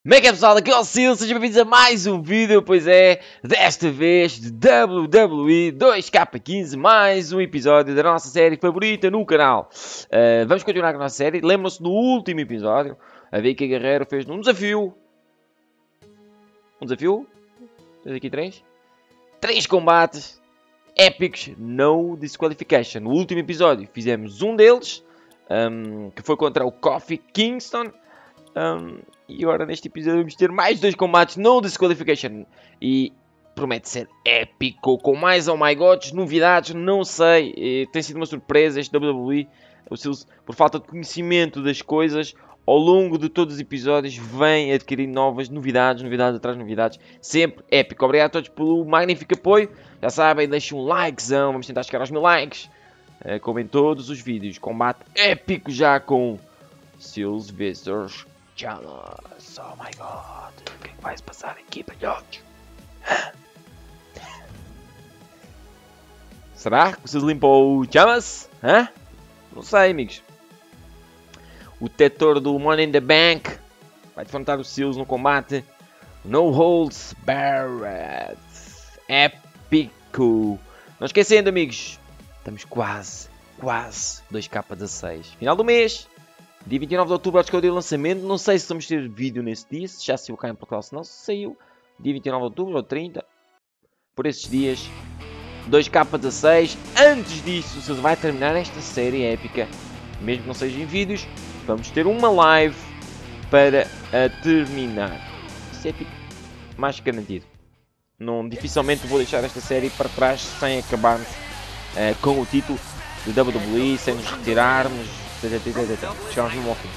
Como é que é, pessoal? Aqui é o Sil, sejam bem-vindos a mais um vídeo, pois é, desta vez de WWE 2K15, mais um episódio da nossa série favorita no canal. Vamos continuar com a nossa série. Lembram-se do último episódio, a Vicky Guerreiro fez um desafio. Tens aqui três combates épicos, no disqualification. No último episódio fizemos um deles, que foi contra o Kofi Kingston. E agora neste episódio vamos ter mais dois combates no disqualification. E promete ser épico, com mais oh my gods, novidades, não sei. Tem sido uma surpresa este WWE. Por falta de conhecimento das coisas, ao longo de todos os episódios vem adquirir novas novidades, novidades atrás de novidades. Sempre épico. Obrigado a todos pelo magnífico apoio. Já sabem, deixem um likezão, vamos tentar chegar aos 1000 likes. Como em todos os vídeos, combate épico já com Seals vs Chamas. Oh my god, o que é que vai se passar aqui, palhotes? Será que vocês limpam o Chamas? Hã? Não sei, amigos. O detetor do Money in the Bank vai defrontar o Seals no combate No Holds Barred. Épico. Não esquecendo, amigos, estamos quase 2K16. Final do mês. Dia 29 de outubro, acho que é o dia de lançamento. Não sei se vamos ter vídeo nesse dia. Se já saiu cá em Portugal, se não saiu. Dia 29 de outubro ou 30. Por esses dias. 2K16. Antes disso, se vai terminar esta série épica. Mesmo que não seja em vídeos. Vamos ter uma live para a terminar. Isso é épico. Mais que garantido. Não, dificilmente vou deixar esta série para trás sem acabarmos com o título de WWE. Sem nos retirarmos. Chegamos no fim.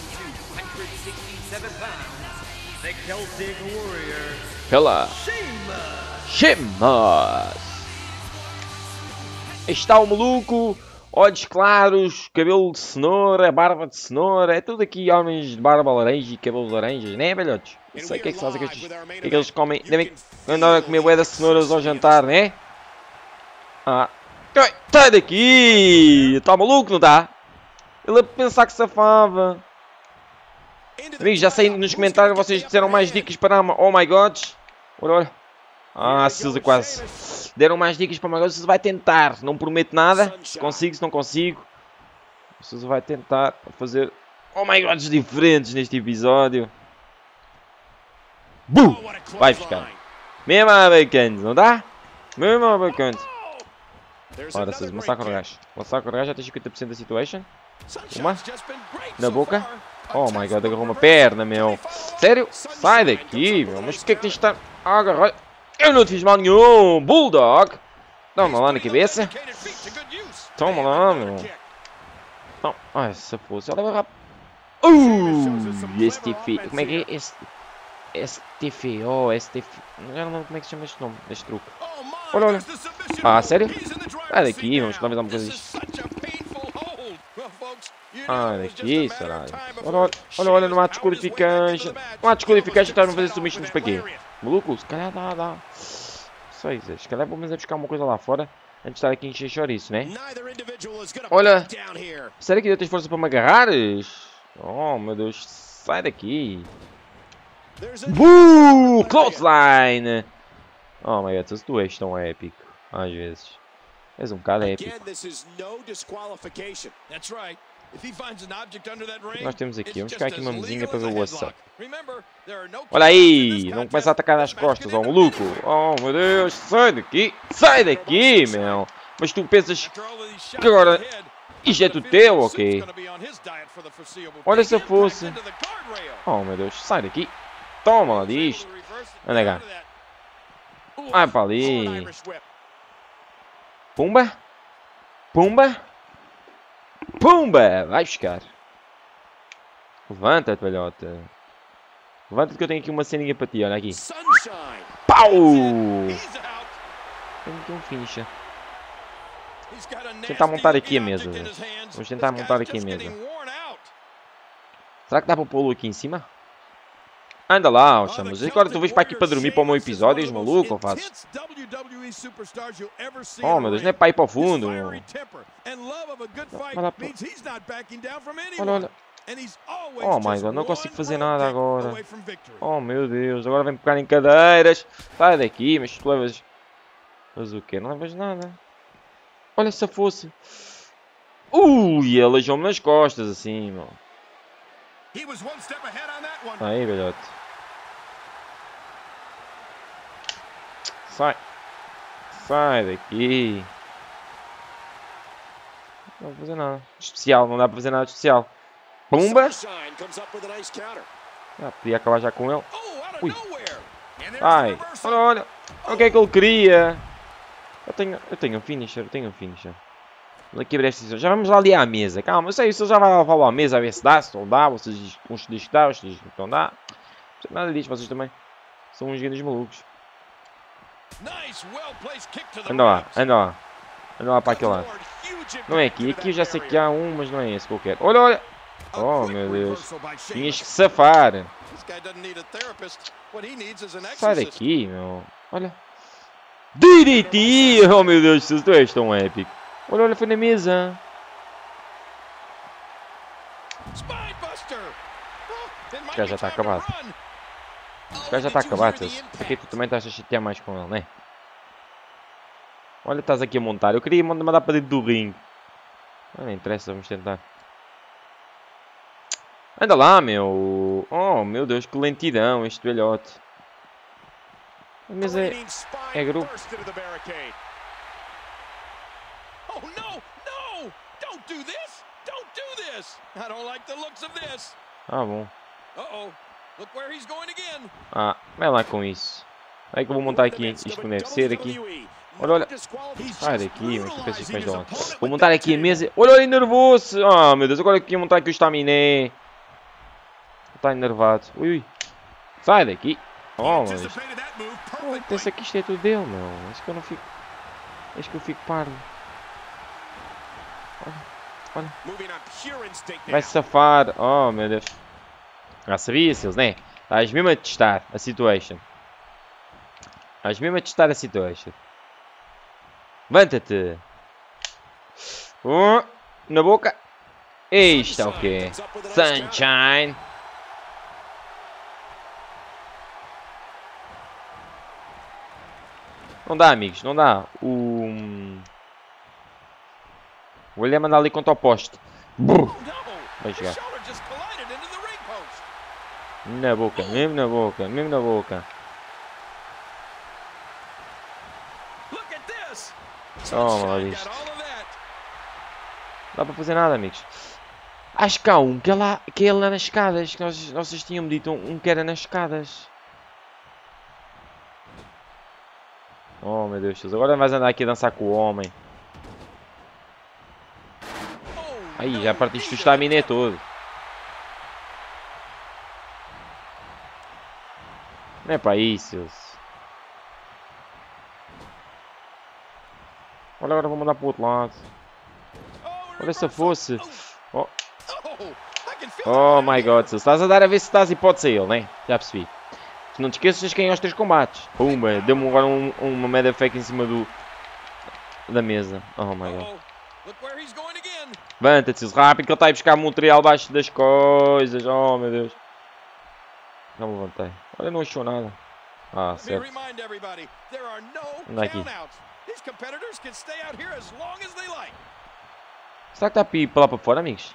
Pela Sheamus. Está o maluco, olhos claros, cabelo de cenoura, barba de cenoura. É tudo aqui homens de barba laranja e cabelos laranjas, né, velhotes? Não sei o que é que se faz, o que é que eles comem. Devem andar a comer bué de cenouras ao jantar, né? Sai daqui! Está maluco, não está? Ele a pensar que safava. Amigos, já sei nos comentários, vocês disseram mais dicas para Oh My Gods. Olha. Silza quase. Deram mais dicas para Oh My Gods. Silza vai tentar. Não prometo nada. Se consigo, se não consigo. Silza vai tentar fazer Oh My Gods diferentes neste episódio. Bum! Vai ficar. Mesmo a bacanas, não dá? Mesmo a bacanas. Ora, Silza, massacra o gajo. Massacra o gajo, já tem 50% da situation. Uma na boca. Oh my god, agarrou uma perna, meu. Sério? Sai daqui, meu. Mas porquê é que tens de estar a agarrar? Eu não te fiz mal nenhum. Bulldog. Toma lá na cabeça. Toma lá, meu. Não. Ai, se fosse. Ela vai rápido. STF. Como é que é? STFO, STF. Já não lembro como é que se chama este nome, este truque. Olha, olha. Sério? Sai daqui, vamos lá ver uma coisa disto. Daqui, será? Olha, não há desqualificação. Não há desqualificação, estás a fazer submissions para quê? Maluco, se calhar dá. Sei, se calhar vamos buscar uma coisa lá fora antes de estar aqui a encher chouriço, né? Olha, sério que ainda tens força para me agarrares? Oh, meu Deus, sai daqui. Clothesline! Oh my god, tu és tão épico, às vezes. És um bocado épico. Nós temos aqui, vamos ficar aqui uma mesinha para ver o WhatsApp. Olha aí, não começa a atacar nas costas, ó maluco. Oh meu Deus, sai daqui, meu. Mas tu pensas que agora isto é tudo teu, ok? Olha se eu fosse. Oh meu Deus, sai daqui. Toma lá disto. Anda cá. Vai para ali. Pumba. Pumba. Pumba! Vai buscar. Levanta-te, velhota. Levanta-te que eu tenho aqui uma ceninha para ti. Olha aqui. Pau! Tenho aqui um finisher. Vou tentar montar aqui a mesa. Vamos tentar montar aqui a mesa. Será que dá para pô-lo aqui em cima? Anda lá, Chamas. Agora tu vês para aqui para dormir para o meu episódio, és maluco, ou fazes? Oh, meu Deus, não é para ir para o fundo. Olha, olha. Oh my god, não consigo fazer nada agora. Oh meu Deus, agora vem pegar em cadeiras. Sai daqui, mas tu levas... Mas o quê? Não levas nada. Olha se fosse. Ui, aleijou-me nas costas assim, meu. Aí, velhote. Sai. Sai daqui. Não dá pra fazer nada. Especial, não dá pra fazer nada de especial. Pumba. Ah, podia acabar já com ele. Ui. Ai. Olha, olha. O que é que ele queria? Eu tenho um finisher, Daqui a esta já vamos lá ali à mesa. Calma, eu sei, isso já vai lá à mesa a ver se dá, se não dá. Vocês uns dizem que dá, outros dizem que não dá. Nada disso, vocês também. São uns grandes malucos. Anda lá, anda lá. Anda lá para aquele lado. Não é aqui, aqui eu já sei que há um, mas não é esse que eu quero. Olha, olha. Oh meu Deus. Tinhas que safar. Sai daqui, meu. Olha. Direitinho! Oh meu Deus, tu és tão épico. Olha, olha, foi na mesa. Este cara já está acabado. Este cara já está acabado, Celso. Aqui tu também estás a chatear mais com ele, né? Olha, estás aqui a montar. Eu queria mandar para dentro do ringue. Não interessa, vamos tentar. Anda lá, meu. Oh, meu Deus, que lentidão este velhote. Mas é grupo. Ah, bom. Ah, vai lá com isso. Vai que eu vou montar aqui isto como deve ser aqui. Olha, olha. Sai daqui, mas tu pensas que vais de onde? Vou montar aqui a mesa. Olha, olha, nervoso. Oh, meu Deus, agora aqui vou montar aqui o estaminé. Está enervado. Ui, ui. Sai daqui. Oh, mas... pensa que isto é tudo dele, meu. Acho que eu não fico... Acho que eu fico pardo. Olha, olha. Vai safar. Oh, meu Deus. Já sabia, Seals, né? Estás mesmo a testar a situation. Estás mesmo a testar a situation. Levanta-te. Na boca. Isto é o quê? Sunshine. Não dá, amigos. Não dá. Vou lhe mandar ali contra o poste. Vai chegar. Na boca. Mesmo na boca. Mesmo na boca. Toma lá isto. Não dá para fazer nada, amigos. Acho que há um que é lá nas escadas. Que vocês tinham dito um que era nas escadas. Oh meu Deus, agora vais andar aqui a dançar com o homem. Aí, já partiste o estaminé todo. Não é para isso. Olha, agora vou mandar para o outro lado. Olha se fosse. Oh, oh my god, se estás a dar a ver se estás hipótese a ele, né? Já percebi. Não te esqueças quem é os 3 combates. Pumba, deu-me agora uma mega fake em cima da mesa. Oh my god. Levanta-te, rápido que ele está a buscar material abaixo das coisas. Oh meu Deus. Não me levantei. Olha, não achou nada. Ah, certo. Anda aqui. Será que está a ir para lá para fora, amigos?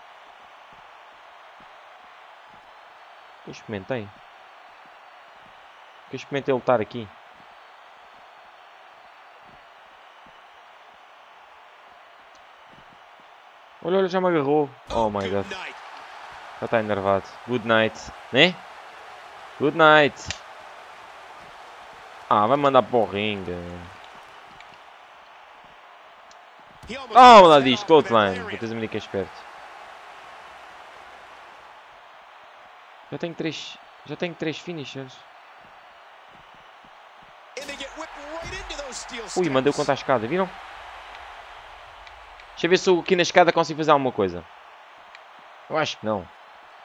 Eu experimentei. Eu experimentei lutar aqui. Olha, olha, já me agarrou. Oh my god. Já está enervado. Good night. Né? Good night. Ah, vai mandar para o ringue. Oh, lá diz, Clothesline. Vou ter a menina que é esperto. Já tenho 3 finishers. Ui, mandei contra a escada, viram? Deixa eu ver se eu aqui na escada consigo fazer alguma coisa. Eu acho que não.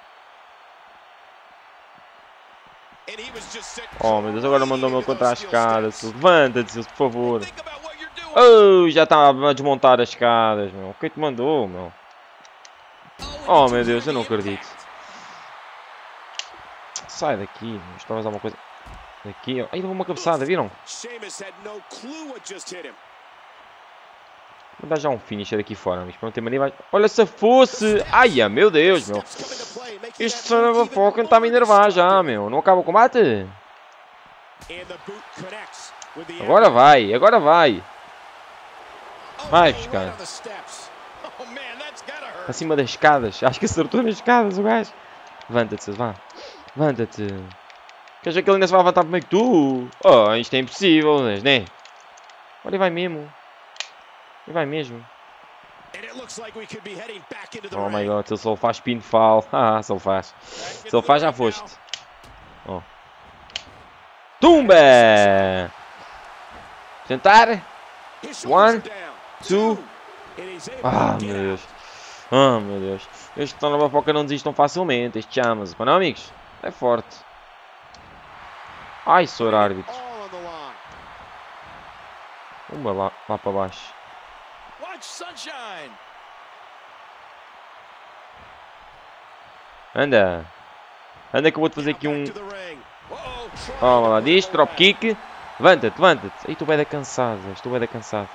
Oh meu Deus, agora mandou-me contra a escada. Levanta-te, por favor. Oh, já estava a desmontar as escadas, meu. Quem te mandou, meu? Oh meu Deus, eu não acredito. Sai daqui, estavas alguma coisa. Daqui, ó. Aí levou uma cabeçada, viram? Vou dar já um finisher aqui fora, mas para não ter mania. Olha, se fosse. Ai, meu Deus, meu. Este son of a fucking está a me enervar já, meu. Não acaba o combate? Agora vai, agora vai. Vai, cara. Acima das escadas. Acho que acertou nas escadas o gajo. Levanta-te, vá. Levanta-te. Queres ver que ele ainda se vai levantar primeiro que tu? Oh, isto é impossível, né? Olha, vai mesmo. Ele vai mesmo. Oh my god, se ele só faz pinfall. Ah, se ele faz. Se ele faz, já foste. Oh. Tumba! Tentar. 1, 2. Ah, meu Deus. Ah, meu Deus. Estes estão na bafoca não desistam facilmente. Estes chamas. Mas não, amigos. É forte. Ai, senhor árbitro. Uma lá para baixo. Anda. Anda que eu vou-te fazer aqui um... Oh, lá disto. Drop kick. Levanta-te, levanta-te. Ai, estou bem da cansado. Estou bem da cansado.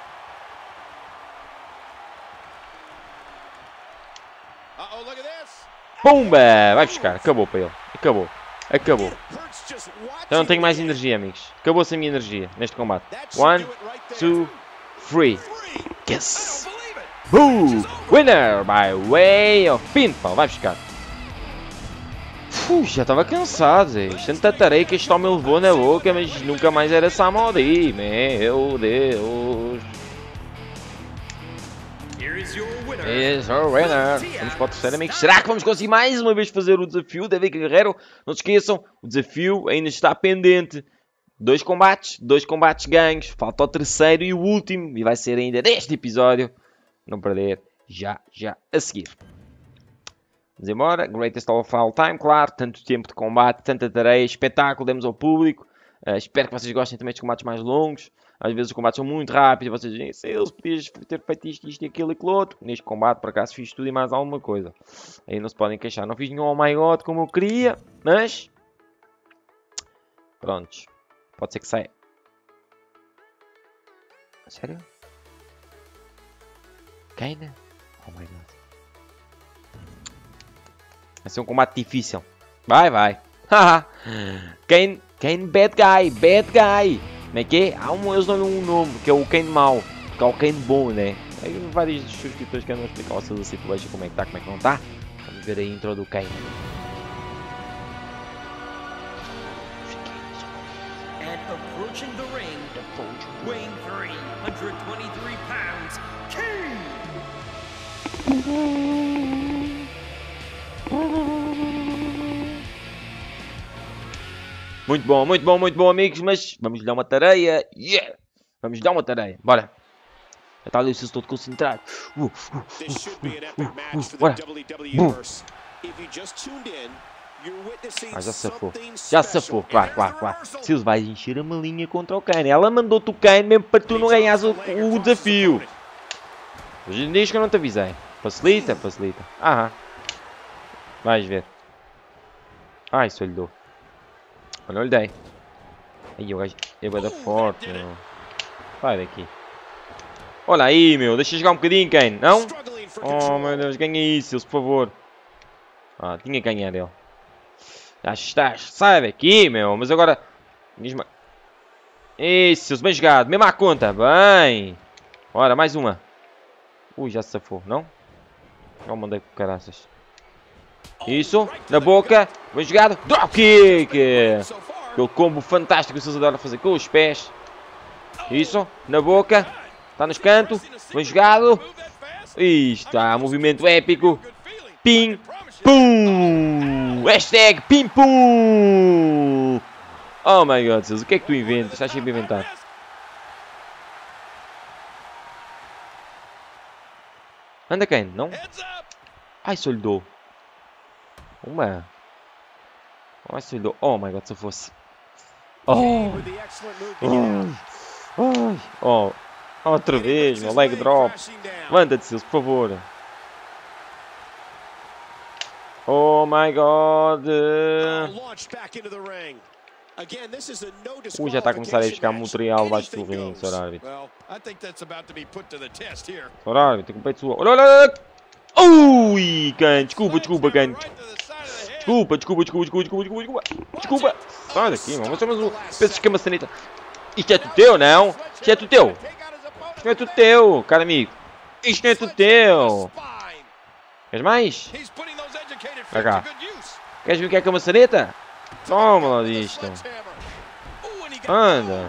Pumba! Vai buscar. Acabou para ele. Acabou. Acabou. Já não tenho mais energia, amigos. Acabou-se a minha energia neste combate. 1, 2, 3. Yes! Boo! Winner by way of pinfall. Vai buscar. Já estava cansado, Zé. Tanta tarefa que este homem levou na boca, mas nunca mais era Samodi. Meu Deus. Here's your winner. Vamos para o terceiro, amigos. Será que vamos conseguir mais uma vez fazer o desafio David Guerrero? Não se esqueçam, o desafio ainda está pendente. 2 combates ganhos. Falta o terceiro e o último. E vai ser ainda neste episódio. Não perder, já a seguir. Vamos embora. Greatest of all time, claro. Tanto tempo de combate, tanta tarefa, espetáculo, demos ao público. Espero que vocês gostem também dos combates mais longos. Às vezes os combates são muito rápidos. Vocês dizem, se eles podiam ter feito isto e aquilo e aquilo outro. Neste combate, por acaso, fiz tudo e mais alguma coisa. Aí não se podem queixar. Não fiz nenhum oh my god como eu queria, mas... Prontos. Pode ser que saia. Sério? Kane? Oh my god. Vai ser um combate difícil. Vai. Haha. Kane, bad guy. Como é que é? Eles dão-lhe um nome, que é o Kane mau. Que é o Kane bom, né? Aí vários subscritores que andam a explicar ao seu veja como é que tá, como é que não tá. Vamos ver a intro do Kane. And approaching the ring, weighing 323 pounds, Kane! Muito bom, amigos, mas vamos lhe dar uma tarefa. Yeah! Vamos lhe dar uma tarefa. Bora. Já está ali o Silso todo concentrado. Bora. Já safou. Claro. Silso vai encher a malinha contra o Kane. Ela mandou-te o Kane mesmo para tu não ganhares o desafio. Hoje diz que eu não te avisei. Facilita. Aham. Vais ver. Ai, só lhe dou. Olha, eu lhe dei. Aí o gajo é bada forte, meu. Sai daqui. Olha aí, meu. Deixa jogar um bocadinho, Kane. Não? Oh, meu Deus. Ganha isso, por favor. Ah, tinha que ganhar ele. Já estás. Sai daqui, meu. Mas agora... Isso, bem jogado. Mesmo à conta. Bem. Ora, mais uma. Ui, já se safou, não? Já mandei com caraças. Isso, na boca, bem jogado, drop kick! Aquele combo fantástico que o Silso adora fazer com os pés. Isso, na boca, está nos cantos, bem jogado. E está, movimento épico. Pim, pum! Hashtag pim, pum! Oh my god, Silso, o que é que tu inventas? Estás sempre a inventar. Anda quem? Não? Ai, só lhe dou. Uma. Ai, se lhe dou. Oh my god, se eu fosse. Oh. Outra vez, meu leg drop. Levanta-te, Silso, por favor. Oh my god. Já está a começar a buscar material debaixo do ringue, Sr. Árbitro. Sr. Árbitro, com o peito suor. Olha, olha, olha. Ui, Kane, desculpa, Kane. Desculpa. Sai daqui, mano. Você pensa que é maçaneta. Isto é tudo teu, não? Isto é tudo teu. Isto não é tudo teu, cara amigo. Isto não é tudo teu. Queres mais? Vai cá. Queres ver o que é a maçaneta? Toma lá disto. Anda.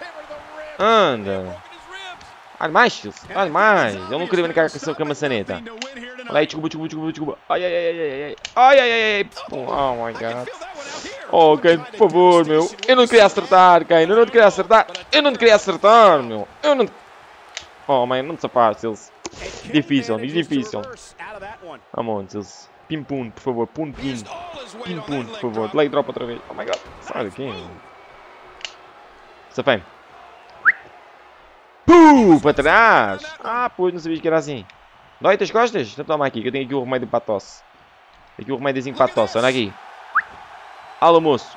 Olha mais, Chelsea. Olha mais. Ele não queria brincar com a maçaneta. Olha aí, desculpa. Ai. Oh my god. Oh, Kane, por favor, meu. Eu não queria acertar, Kane. Eu não te queria acertar, meu. Oh, man, não te sapaste, Chelsea. Difícil, amigo, difícil. Come on, Chelsea. Pim-pum, por favor. Pim, por favor. Leg drop outra vez. Oh my god. Sai daqui, meu. Safame. Para trás. Ah, pois, não sabias que era assim. Dói-te as costas? Então toma aqui, que eu tenho aqui o remédio para a tosse. Aqui o remédiozinho para a tosse, olha aqui. Alô, moço.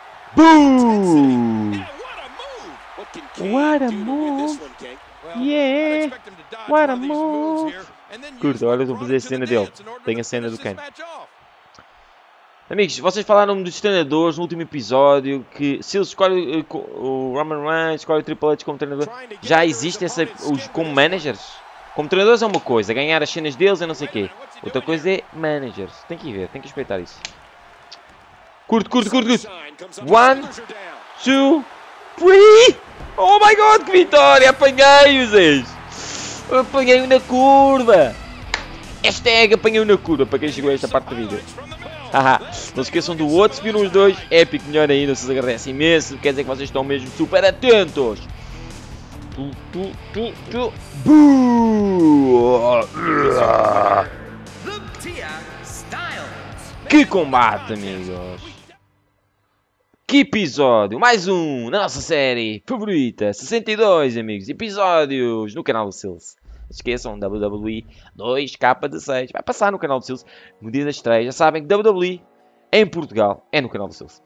What a move. Yeah. What a move. Curta, olha, vou fazer a cena dele. Tem a cena do Kane. Amigos, vocês falaram dos treinadores no último episódio, que se eles escolhem o Roman Reigns, escolhem o Triple H como treinador, já existem os como managers? Como treinadores é uma coisa, ganhar as cenas deles é não sei o quê. Outra coisa é managers. Tem que ir ver, tem que respeitar isso. Curto. 1, 2, 3. Oh my god, que vitória! Apanhei-os, apanhei-o na curva. Hashtag apanhei-o na curva, para quem chegou a esta parte do vídeo. Haha, não se esqueçam do outro, se viram os dois, épico, melhor ainda, vocês agradecem imenso, quer dizer que vocês estão mesmo super atentos. Que combate, amigos! Que episódio! Mais um na nossa série favorita, 62, amigos, episódios no canal do Sills. Não se esqueçam, WWE 2K16. Vai passar no canal do Sills no dia da estreia. Já sabem que WWE em Portugal é no canal do Sills.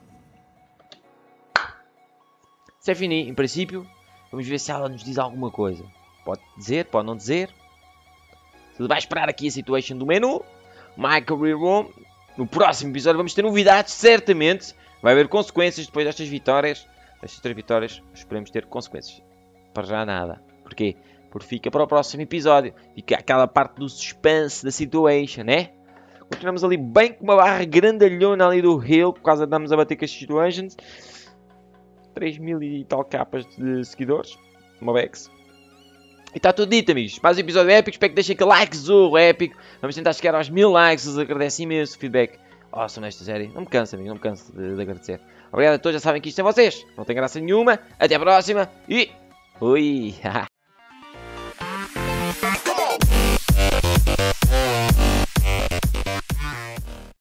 Se é fini, em princípio, vamos ver se ela nos diz alguma coisa. Pode dizer, pode não dizer. Se vai esperar aqui a situation do menu. My Career Room. No próximo episódio vamos ter novidades, certamente. Vai haver consequências depois destas vitórias. Destas 3 vitórias, esperemos ter consequências. Para já nada. Porquê? Porque fica para o próximo episódio. Fica aquela parte do suspense da situation, né? Continuamos ali bem com uma barra grandalhona ali do Hill. Por causa de andarmos a bater com as situations. 3.000 e tal capas de seguidores. Uma Bex. E está tudo dito, amigos. Mais um episódio épico. Espero que deixem aquele likezão épico. Vamos tentar chegar aos 1000 likes. Os agradeço imenso o feedback. Awesome nesta série. Não me canso, amigo. Não me canso de agradecer. Obrigado a todos. Já sabem que isto é vocês. Não tem graça nenhuma. Até a próxima. E... Ui!